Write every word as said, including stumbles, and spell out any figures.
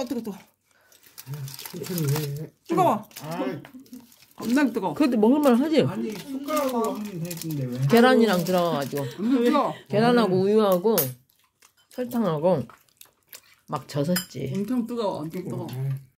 뜨거 뜨거. 천천히 해. 뜨거워. 아, 겁나 뜨거. 그래도 먹을만 하지? 아니 숟가락으로 하면 되는데 왜? 계란이랑 들어가가지고. 엄청 뜨거. 계란하고 우유하고 설탕하고 막 젖었지. 엄청 뜨거워. 엄청 뜨거. 아,